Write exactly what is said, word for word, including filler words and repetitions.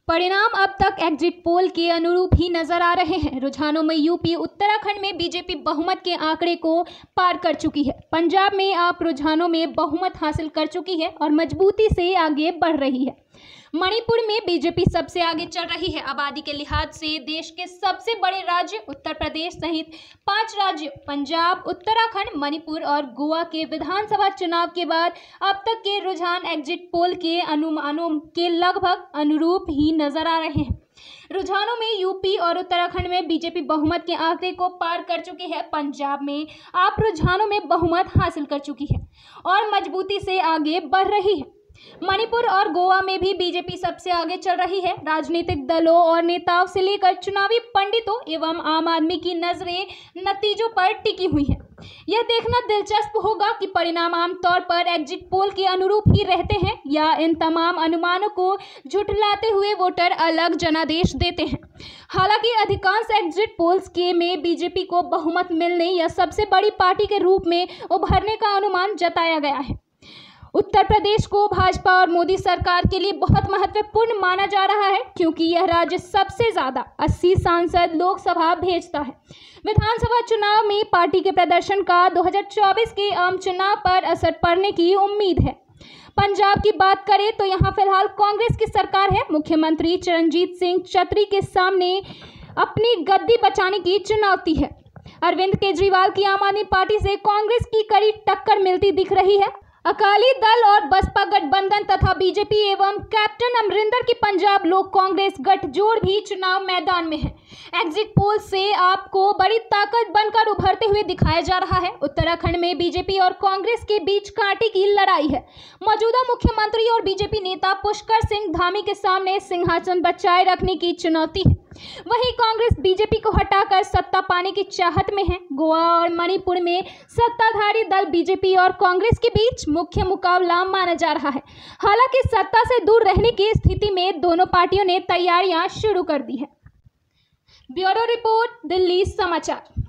परिणाम अब तक एग्जिट पोल के अनुरूप ही नजर आ रहे हैं। रुझानों में यूपी उत्तराखंड में बीजेपी बहुमत के आंकड़े को पार कर चुकी है। पंजाब में आप रुझानों में बहुमत हासिल कर चुकी है और मजबूती से आगे बढ़ रही है। मणिपुर में बीजेपी सबसे आगे चल रही है। आबादी के लिहाज से देश के सबसे बड़े राज्य उत्तर प्रदेश सहित पांच राज्यों पंजाब, उत्तराखंड, मणिपुर और गोवा के विधानसभा चुनाव के बाद अब तक के रुझान एग्जिट पोल के अनुमानों के लगभग अनुरूप ही नजर आ रहे हैं। रुझानों में यूपी और उत्तराखंड में बीजेपी बहुमत के आंकड़े को पार कर चुकी है। पंजाब में आप रुझानों में बहुमत हासिल कर चुकी है और मजबूती से आगे बढ़ रही है। मणिपुर और गोवा में भी बीजेपी सबसे आगे चल रही है। राजनीतिक दलों और नेताओं से लेकर चुनावी पंडितों एवं आम आदमी की नजरें नतीजों पर टिकी हुई है। यह देखना दिलचस्प होगा कि परिणाम आमतौर पर एग्जिट पोल के अनुरूप ही रहते हैं या इन तमाम अनुमानों को झुठलाते हुए वोटर अलग जनादेश देते हैं। हालांकि अधिकांश एग्जिट पोल्स के में बीजेपी को बहुमत मिलने या सबसे बड़ी पार्टी के रूप में उभरने का अनुमान जताया गया है। उत्तर प्रदेश को भाजपा और मोदी सरकार के लिए बहुत महत्वपूर्ण माना जा रहा है क्योंकि यह राज्य सबसे ज्यादा अस्सी सांसद लोकसभा भेजता है। विधानसभा चुनाव में पार्टी के प्रदर्शन का दो हज़ार चौबीस के आम चुनाव पर असर पड़ने की उम्मीद है। पंजाब की बात करें तो यहाँ फिलहाल कांग्रेस की सरकार है। मुख्यमंत्री चरणजीत सिंह चौधरी के सामने अपनी गद्दी बचाने की चुनौती है। अरविंद केजरीवाल की आम आदमी पार्टी से कांग्रेस की कड़ी टक्कर मिलती दिख रही है। अकाली दल और बसपा गठबंधन तथा बीजेपी एवं कैप्टन अमरिंदर की पंजाब लोक कांग्रेस गठजोड़ भी चुनाव मैदान में है। एग्जिट पोल से आपको बड़ी ताकत बनकर उभरते हुए दिखाया जा रहा है। उत्तराखंड में बीजेपी और कांग्रेस के बीच कांटे की लड़ाई है। मौजूदा मुख्यमंत्री और बीजेपी नेता पुष्कर सिंह धामी के सामने सिंहासन बचाए रखने की चुनौती है। वहीं कांग्रेस बीजेपी को हटाकर सत्ता पाने की चाहत में है। गोवा और मणिपुर में सत्ताधारी दल बीजेपी और कांग्रेस के बीच मुख्य मुकाबला माना जा रहा है। हालांकि सत्ता से दूर रहने की स्थिति में दोनों पार्टियों ने तैयारियां शुरू कर दी है। ब्यूरो रिपोर्ट, दिल्ली समाचार।